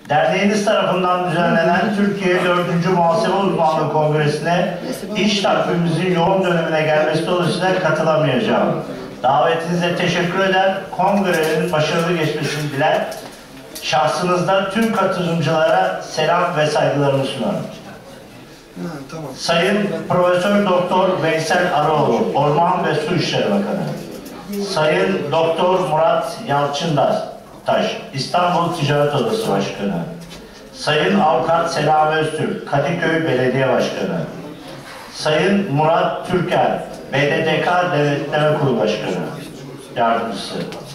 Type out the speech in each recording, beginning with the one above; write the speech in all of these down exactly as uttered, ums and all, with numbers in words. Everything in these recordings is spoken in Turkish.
Derneğiniz tarafından düzenlenen Türkiye dördüncü Muhasebe Uzmanlığı Kongresi'ne iş takvimimizin yoğun dönemine gelmesi dolayısıyla katılamayacağım. Davetinize teşekkür eder, kongrenin başarılı geçmesini diler. Şahsınızda tüm katılımcılara selam ve saygılarımı sunarım. Ha, tamam. Sayın Profesör Doktor Veysel Araoğlu, Orman ve Su İşleri Bakanı. Sayın Doktor Murat Yalçıntaş, İstanbul Ticaret Odası Başkanı. Sayın Avukat Selami Öztürk, Kadıköy Belediye Başkanı. Sayın Murat Türker, B D D K Denetleme Kurulu Başkanı Yardımcısı.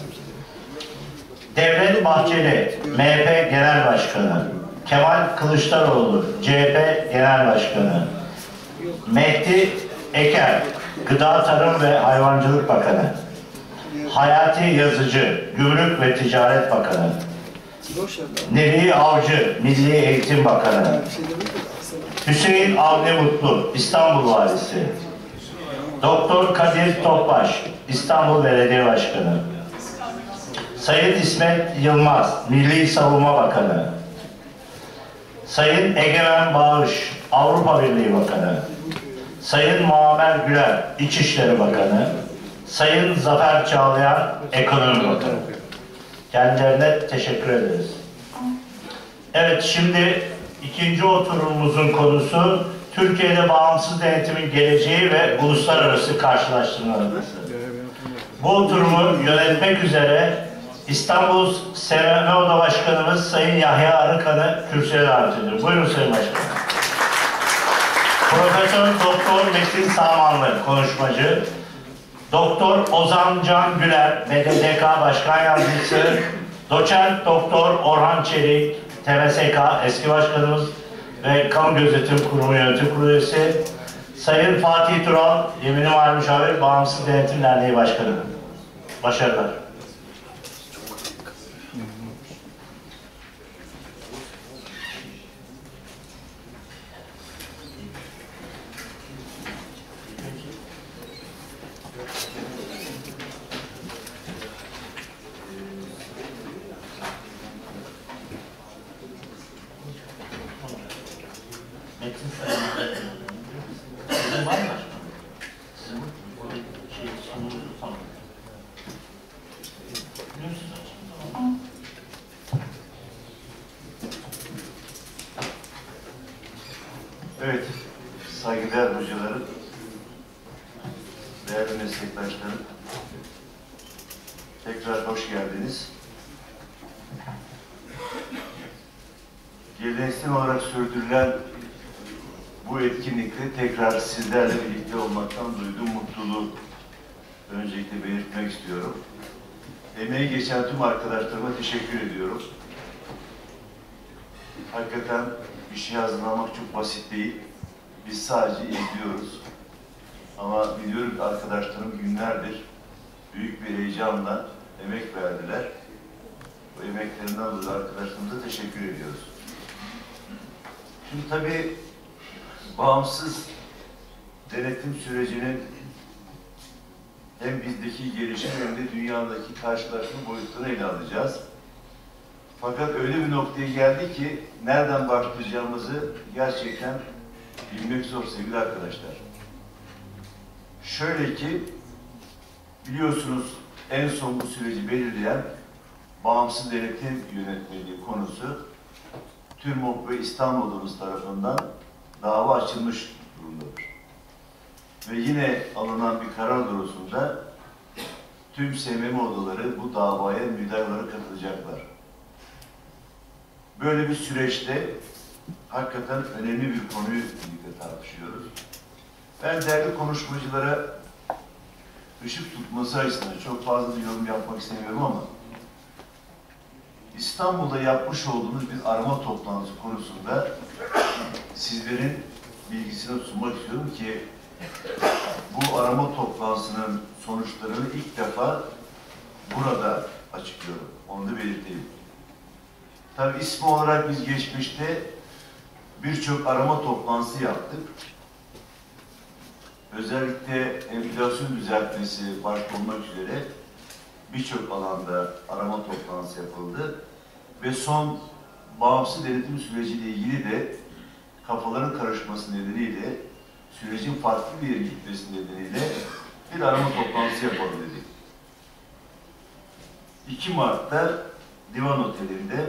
Devlet Bahçeli, M H P Genel Başkanı. Kemal Kılıçdaroğlu, C H P Genel Başkanı. Mehdi Eker, Gıda Tarım ve Hayvancılık Bakanı. Hayati Yazıcı, Gümrük ve Ticaret Bakanı. Nevi Avcı, Milli Eğitim Bakanı. Hüseyin Avni Mutlu, İstanbul Valisi. Doktor Kadir Topbaş, İstanbul Belediye Başkanı. Sayın İsmet Yılmaz, Milli Savunma Bakanı. Sayın Egemen Bağış, Avrupa Birliği Bakanı. Sayın Muammer Güler, İçişleri Bakanı. Sayın Zafer Çağlayan, Ekonomi Bakanı. Kendilerine teşekkür ederiz. Evet, şimdi ikinci oturumumuzun konusu Türkiye'de bağımsız denetimin geleceği ve uluslararası karşılaştırmaları. Bu oturumu yönetmek üzere İstanbul S M M Oda Başkanımız Sayın Yahya Arıkan'ı kürsüye davet ediyorum. Buyurun Sayın Başkanım. Profesör Doktor Metin Sağmanlı konuşmacı. Doktor Ozan Can Güler, B D D K Başkan Yardımcısı. Doçent Doktor Orhan Çelik, T M S K eski başkanımız ve Kamu Gözetim Kurumu Yönetim Kurulu üyesi. Sayın Fatih Tural, Yemini Mali Müşavir, Bağımsız Denetim Derneği Başkanı. Başarılar. Evet, saygıdeğer hocalarım, değerli meslektaşlarım, tekrar hoş geldiniz. Geleneksel olarak sürdürülen bu etkinlikte tekrar sizlerle birlikte olmaktan duyduğum mutluluğu öncelikle belirtmek istiyorum. Emeği geçen tüm arkadaşlarıma teşekkür ediyorum. Hakikaten bir şey hazırlamak çok basit değil. Biz sadece izliyoruz. Ama biliyorum ki arkadaşlarım günlerdir büyük bir heyecanla emek verdiler. Bu emeklerinden dolayı arkadaşlarımıza teşekkür ediyoruz. Şimdi tabii bağımsız denetim sürecinin hem bizdeki gelişim hem de dünyadaki karşılaşma boyutlarını ele alacağız. Fakat öyle bir noktaya geldi ki nereden başlayacağımızı gerçekten bilmek zor sevgili arkadaşlar. Şöyle ki, biliyorsunuz en son bu süreci belirleyen bağımsız denetim yönetmeliği konusu TÜRMOP ve İstanbul Odamız tarafından dava açılmış durumdadır. Ve yine alınan bir karar doğrultusunda tüm S M M odaları bu davaya müdahale katılacaklar. Böyle bir süreçte hakikaten önemli bir konuyu birlikte tartışıyoruz. Ben değerli konuşmacılara ışık tutması açısından çok fazla bir yorum yapmak istemiyorum ama İstanbul'da yapmış olduğumuz bir arama toplantısı konusunda sizlerin bilgisine sunmak istiyorum ki bu arama toplantısının sonuçlarını ilk defa burada açıklıyorum. Onu da belirteyim. Tabii ismi olarak biz geçmişte birçok arama toplantısı yaptık. Özellikle enflasyon düzeltmesi başta olmak üzere birçok alanda arama toplantısı yapıldı. Ve son bağımsız denetim süreciyle ilgili de kafaların karışması nedeniyle, sürecin farklı bir yere gitmesi nedeniyle bir arama toplantısı yapalım dedik. iki Mart'ta Divan Oteli'nde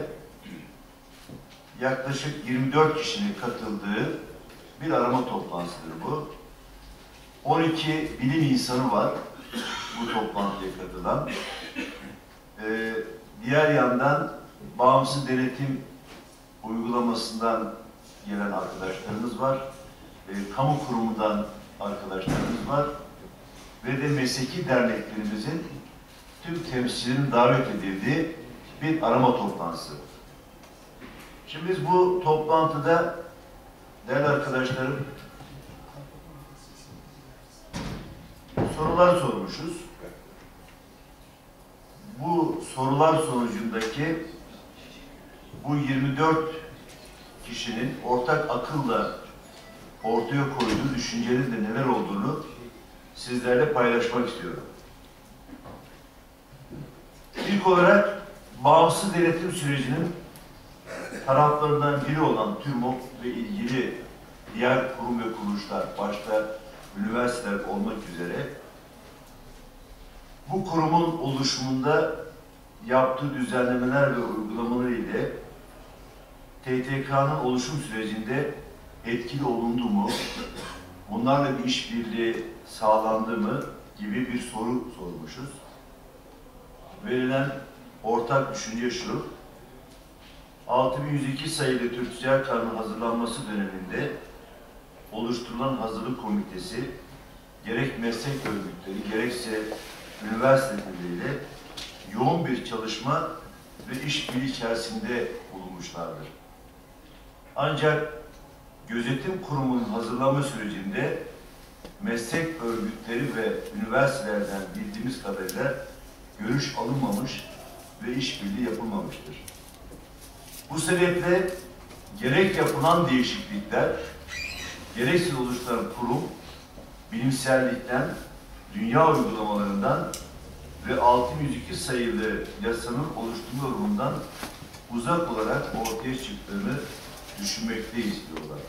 yaklaşık yirmi dört kişinin katıldığı bir arama toplantısıdır bu. on iki bilim insanı var bu toplantıya katılan. Ee, diğer yandan bağımsız denetim uygulamasından gelen arkadaşlarımız var. E, kamu kurumundan arkadaşlarımız var. Ve de mesleki derneklerimizin tüm temsilcilerin davet edildiği bir arama toplantısı. Şimdi biz bu toplantıda değerli arkadaşlarım sorular sormuşuz. Bu sorular sonucundaki bu yirmi dört kişinin ortak akılla ortaya koyduğu düşüncelerin de neler olduğunu sizlerle paylaşmak istiyorum. İlk olarak bağımsız denetim sürecinin taraflarından biri olan TÜRMOP ve ilgili diğer kurum ve kuruluşlar, başta üniversiteler olmak üzere bu kurumun oluşumunda yaptığı düzenlemeler ve uygulamaları ile T T K'nın oluşum sürecinde etkili olundu mu, bunlarla bir işbirliği sağlandı mı gibi bir soru sormuşuz. Verilen ortak düşünce şu: altı bin yüz iki sayılı Türk Ticaret Kanunu hazırlanması döneminde oluşturulan hazırlık komitesi gerek meslek örgütleri gerekse üniversiteleriyle yoğun bir çalışma ve işbirliği içerisinde bulunmuşlardır. Ancak gözetim kurumunun hazırlama sürecinde meslek örgütleri ve üniversitelerden bildiğimiz kadarıyla görüş alınmamış ve işbirliği yapılmamıştır. Bu sebeple gerek yapılan değişiklikler, gerekse oluşturan kurum, bilimsellikten, dünya uygulamalarından ve altı bin yüz iki sayılı yasanın oluşturma yorumundan uzak olarak ortaya çıktığını düşünmekteyiz diyorlar.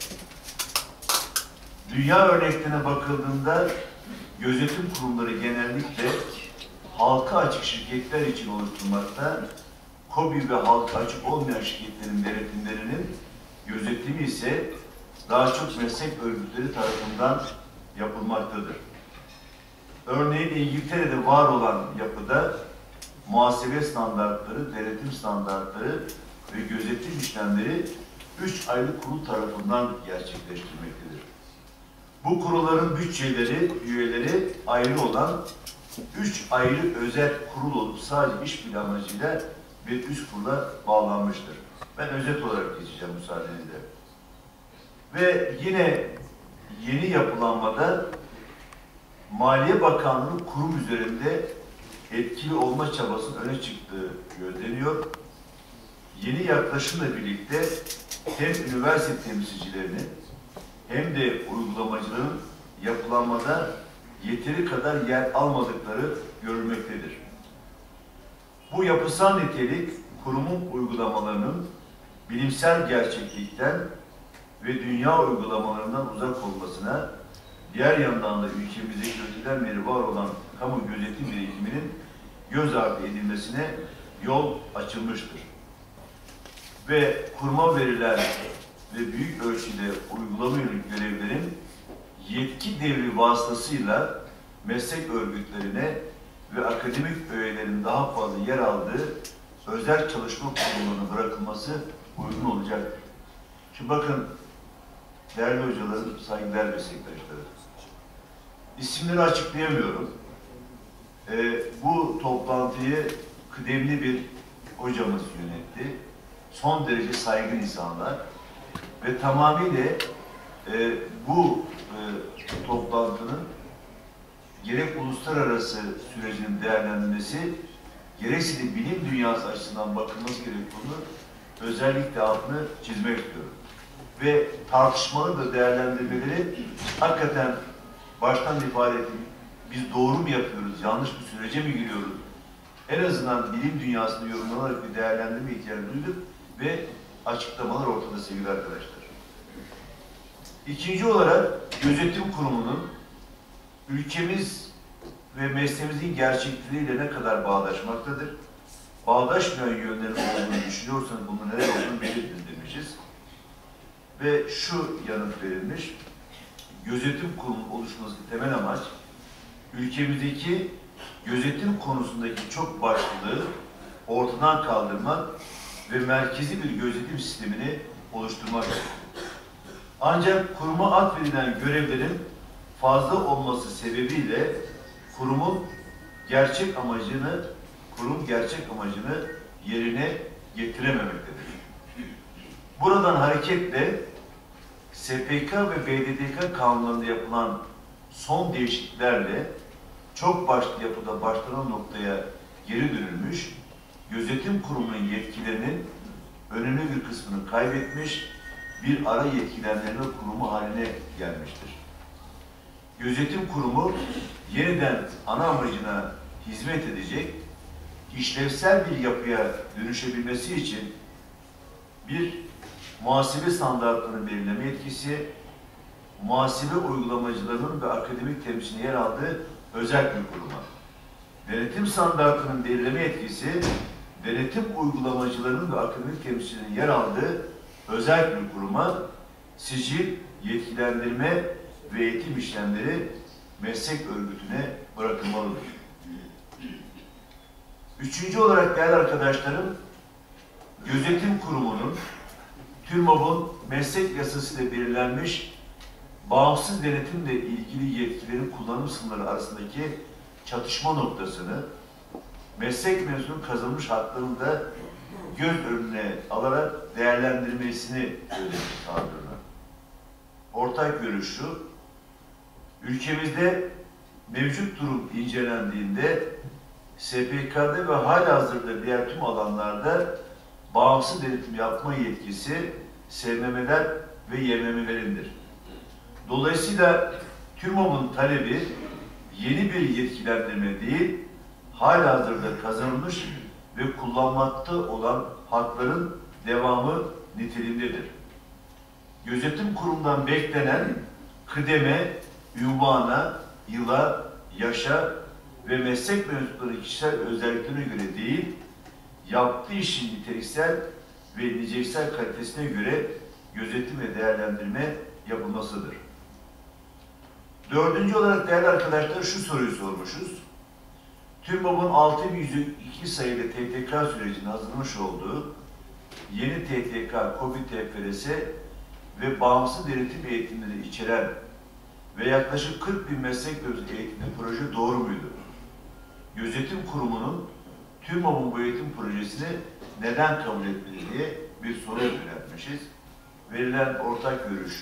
Dünya örneklerine bakıldığında gözetim kurumları genellikle halka açık şirketler için oluşturmakta, KOBİ ve halka açık olmayan şirketlerin denetimlerinin gözetimi ise daha çok meslek örgütleri tarafından yapılmaktadır. Örneğin İngiltere'de var olan yapıda muhasebe standartları, denetim standartları ve gözetim işlemleri üç ayrı kurul tarafından gerçekleştirilmektedir. Bu kurulların bütçeleri, üyeleri ayrı olan üç ayrı özel kurul olup sadece işbirliği amacıyla bir üst kurula bağlanmıştır. Ben özet olarak geçeceğim müsaadenizle. Ve yine yeni yapılanmada Maliye Bakanlığı'nın kurum üzerinde etkili olma çabasının öne çıktığı gözleniyor. Yeni yaklaşımla birlikte hem üniversite temsilcilerinin hem de uygulamacıların yapılanmada yeteri kadar yer almadıkları görülmektedir. Bu yapısal nitelik kurumun uygulamalarının bilimsel gerçeklikten ve dünya uygulamalarından uzak olmasına, diğer yandan da ülkemizdeki öteden beri var olan kamu gözetim birikiminin göz ardı edilmesine yol açılmıştır. Ve kuruma verilen ve büyük ölçüde uygulama yönelik görevlerin yetki devri vasıtasıyla meslek örgütlerine ve akademik öğelerin daha fazla yer aldığı özel çalışma kurumlarına bırakılması uygun olacaktır. Şimdi bakın değerli hocalarım, saygıdeğer meslektaşlarım, isimleri açıklayamıyorum. Ee, bu toplantıyı kıdemli bir hocamız yönetti. Son derece saygın insanlar ve tamamıyla e, bu e, toplantının gerek uluslararası sürecinin değerlendirilmesi, gerekse de bilim dünyası açısından bakılması gerektiğini özellikle altını çizmek istiyorum. Ve tartışmalı da değerlendirmeleri hakikaten baştan ifade ettim. Biz doğru mu yapıyoruz, yanlış bir sürece mi giriyoruz? En azından bilim dünyasında yorumlanarak bir değerlendirme ihtiyacı duyduk ve açıklamalar ortada sevgili arkadaşlar. İkinci olarak gözetim kurumunun ülkemiz ve mesleğimizin gerçekliğiyle ne kadar bağdaşmaktadır? Bağdaşmayan yönlerin olduğunu düşünüyorsanız bunun neler olduğunu belirtin demişiz. Ve şu yanıt verilmiş, gözetim kurumunun oluşması temel amaç, ülkemizdeki gözetim konusundaki çok başlılığı ortadan kaldırmak ve merkezi bir gözetim sistemini oluşturmaktır. Ancak kuruma atfedilen görevlerin fazla olması sebebiyle kurumun gerçek amacını, kurum gerçek amacını yerine getirememektedir. Buradan hareketle S P K ve B D D K kanunlarında yapılan son değişikliklerle çok başlı yapıda başlanan noktaya geri dönülmüş, gözetim kurumunun yetkilerinin önemli bir kısmını kaybetmiş, bir ara yetkilendirme kurumu haline gelmiştir. Gözetim kurumu yeniden ana amacına hizmet edecek, işlevsel bir yapıya dönüşebilmesi için bir muhasebe standartlarını belirleme yetkisi, muhasebe uygulamacılarının ve akademik temsilcinin yer aldığı özel bir kuruma. Denetim standartlarının belirleme yetkisi, denetim uygulamacılarının ve akademik temsilcinin yer aldığı özel bir kuruma, sicil, yetkilendirme ve eğitim işlemleri meslek örgütüne bırakılmalıdır. Üçüncü olarak değerli arkadaşlarım, gözetim kurumunun TÜRMOB'un meslek yasasıyla belirlenmiş bağımsız denetimle ilgili yetkilerin kullanım sınırları arasındaki çatışma noktasını meslek mensubunun kazanmış haklarını da göz önüne alarak değerlendirmesini söylemiş sağlığına. Ortak görüş şu, ülkemizde mevcut durum incelendiğinde S P K'da ve halihazırda diğer tüm alanlarda bağımsız denetim yapma yetkisi S M M'ler ve Y M M'lerindir. Dolayısıyla TÜRMOB'un talebi yeni bir yetkilendirme değil, halihazırda kazanılmış ve kullanmakta olan hakların devamı niteliğindedir. Gözetim kurumundan beklenen kıdeme, ünvana, yıla, yaşa ve meslek mensuplarının kişisel özelliklerine göre değil, yaptığı işin niteliksel ve niceliksel kalitesine göre gözetim ve değerlendirme yapılmasıdır. Dördüncü olarak değerli arkadaşlar şu soruyu sormuşuz. TÜRMOB'un altı bin yüz iki sayılı T T K sürecinde hazırlamış olduğu yeni T T K, KOBİ T F R S ve bağımsız denetim eğitimleri içeren ve yaklaşık kırk bin meslek eğitimli proje doğru muydu? Gözetim kurumunun TÜRMOB'un bu eğitim projesini neden kabul etmedi diye bir soru yöneltmişiz. Verilen ortak görüşü,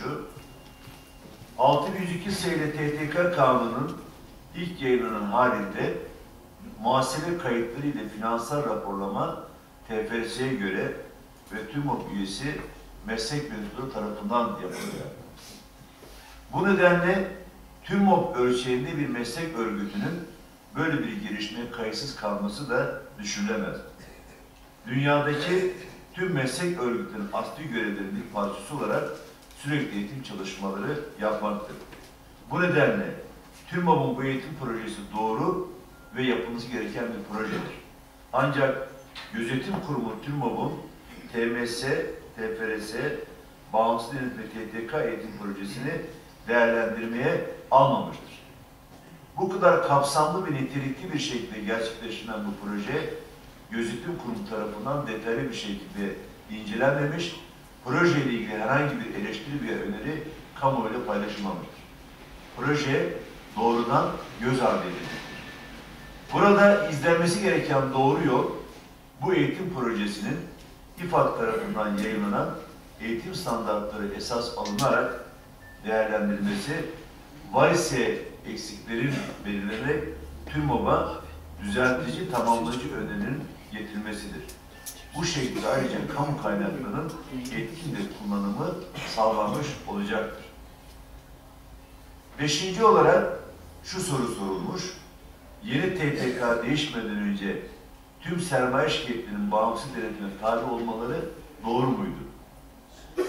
altı bin yüz iki sayılı T T K kanunun ilk yayınlanan halinde muhasebe kayıtları ile finansal raporlama T F R S'ye göre ve TÜRMOB üyesi meslek mensupları tarafından yapılıyor. Bu nedenle TÜRMOB ölçeğinde bir meslek örgütünün böyle bir girişimine kayıtsız kalması da düşünülemez. Dünyadaki tüm meslek örgütlerinin asli görevlerinin bir parçası olarak sürekli eğitim çalışmaları yapmaktır. Bu nedenle TÜRMOB'un bu eğitim projesi doğru ve yapılması gereken bir projedir. Ancak gözetim kurumu TÜRMOB'un T M S, T F R S, bağımsız denetim ve T T K eğitim projesini değerlendirmeye almamıştır. Bu kadar kapsamlı ve nitelikli bir şekilde gerçekleştirilen bu proje, gözetim kurumu tarafından detaylı bir şekilde incelenmemiş, projeyle ilgili herhangi bir eleştiri veya öneri kamuoyuyla paylaşılmamıştır. Proje doğrudan göz ardı edilmiştir. Burada izlenmesi gereken doğru yol, bu eğitim projesinin İFAD tarafından yayınlanan eğitim standartları esas alınarak değerlendirilmesi, var ise eksiklerin belirlenerek TÜRMOB'a düzeltici, tamamlayıcı önerinin getirilmesidir. Bu şekilde ayrıca kamu kaynaklarının etkin de kullanımı sağlanmış olacaktır. Beşinci olarak şu soru sorulmuş. Yeni T T K değişmeden önce tüm sermaye şirketlerinin bağımsız denetime tabi olmaları doğru muydu?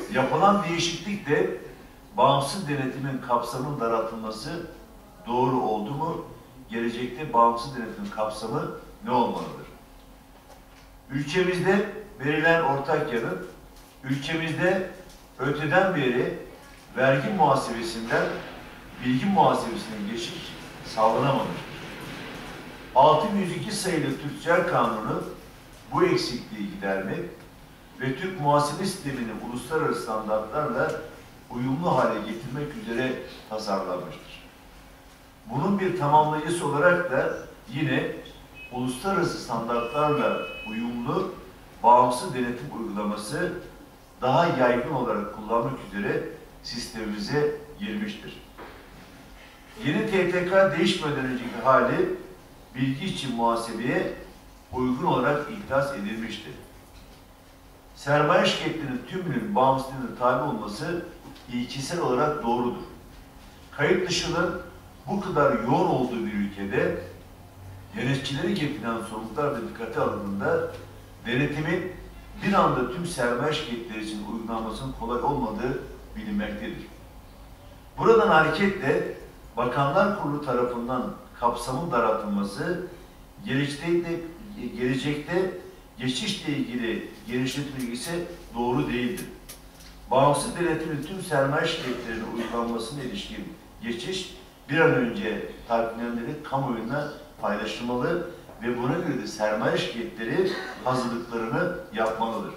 Yapılan değişiklikle bağımsız denetimin kapsamının daraltılması doğru oldu mu? Gelecekte bağımsız denetimin kapsamı ne olmalıdır? Ülkemizde verilen ortak yanıt, ülkemizde öteden beri vergi muhasebesinden bilgi muhasebesine geçiş sağlanamamıştır. altı yüz iki sayılı Türk Ticaret Kanunu bu eksikliği gidermek ve Türk muhasebe sistemini uluslararası standartlarla uyumlu hale getirmek üzere tasarlanmıştır. Bunun bir tamamlayıcısı olarak da yine uluslararası standartlarla uyumlu bağımsız denetim uygulaması daha yaygın olarak kullanmak üzere sistemimize girmiştir. Yeni T T K değişmeden önceki hali bilgi için muhasebeye uygun olarak ihdas edilmiştir. Sermaye şirketlerinin tümünün bağımsızlığına tabi olması ilkesel olarak doğrudur. Kayıt dışının bu kadar yoğun olduğu bir ülkede yöneticileri getirilen sorumluluklar da dikkate alındığında denetimin bir anda tüm sermaye şirketleri için uygulanmasının kolay olmadığı bilinmektedir. Buradan hareketle Bakanlar Kurulu tarafından kapsamın daraltılması gelecekte, gelecekte geçişle ilgili genişletilmesi ise doğru değildir. Bağımsız denetimin tüm sermaye şirketlerine uygulanmasına ilişkin geçiş bir an önce takiplenenlerin kamuoyuna paylaşılmalı ve buna göre de sermaye şirketleri hazırlıklarını yapmalıdır.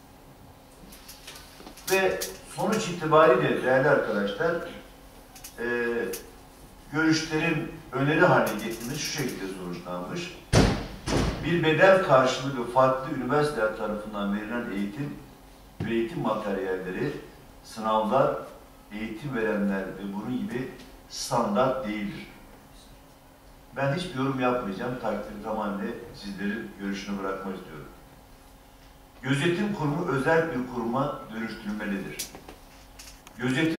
Ve sonuç itibariyle değerli arkadaşlar, e, görüşlerin öneri haline getirilmesi şu şekilde sonuçlanmış. Bir bedel karşılığı ve farklı üniversiteler tarafından verilen eğitim ve eğitim materyalleri, sınavlar, eğitim verenler ve bunun gibi standart değildir. Ben hiçbir yorum yapmayacağım. Takdiri tamamen sizlerin görüşünü bırakmak istiyorum. Gözetim kurumu özel bir kuruma dönüştürülmelidir. Gözetim